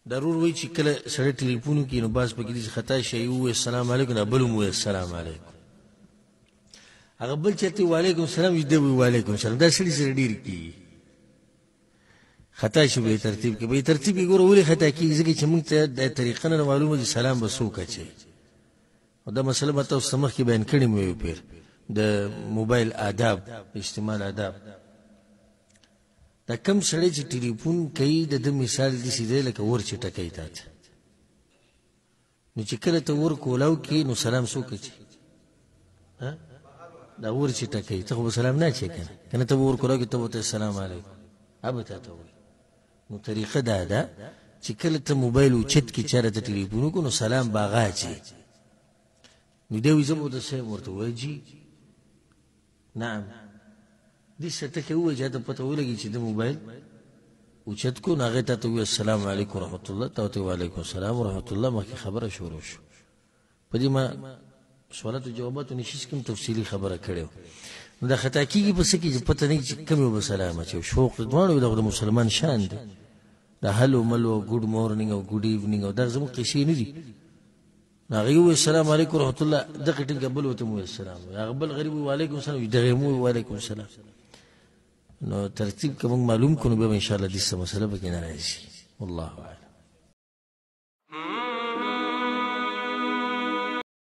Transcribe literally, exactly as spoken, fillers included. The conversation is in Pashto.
ضرور وای چې کله سره ټلیفون کې نو باز پکې دې خطا شي او السلام علیکم نه بل مو السلام علیکم هغه بل چې وعلیکم السلام دې وی وعلیکم السلام دا سړي سره ډیر کی خطا شي به ترتیب کې به ترتیب کې ګوره ولې خطا کیږي ځکه چې موږ ته د طریقې نه معلومه دي سلام به څوک اچي او دا مسله به تاسو سمخ کې بیان کړی مې پیر د موبایل آداب استعمال آداب دا کم سړی چې ټلیفون کوي د د مثال دي سیده لکه ور چې ټکای تا نو چې کله ته ور کولاو کې نو سلام څوک اچي ها دا ور چې ټکای ته خو سلام نه اچي کنه کنه ته ور کولاو کې ته ته السلام علیکم ابه ته ته نو طریقه دا ده چې کله ته موبایل او چت کې چیرې ته ټلیفون کو نو سلام باغا اچي نو دوی زموږ د سه ورته وایي نعم دې څه ته وایي چې ته پته ولګي چې د موبایل او چت کو ناغه ته وایي السلام علیکم ورحمت الله ته وعلیکم السلام ورحمت الله مخکې خبره شروع شو په دې ما سوالات او جوابات نشي کوم تفصیلی خبره کړو نو دا خطا کیږي په څه کې چې پته نه چې کوم یو سلام چې شوق دوه د مسلمان شان دي دا هلو ملو ګډ مورنینګ او ګډ ایونینګ او دا زموږ قصې نه دي ناغه السلام علیکم ورحمت الله دغه ټینګ قبل وته مو السلام هغه بل غریب وعلیکم السلام دغه مو وعلیکم السلام نو ترتیب کوم معلوم کونو به ان شاء الله دې مسله به کې نه راځي والله اعلم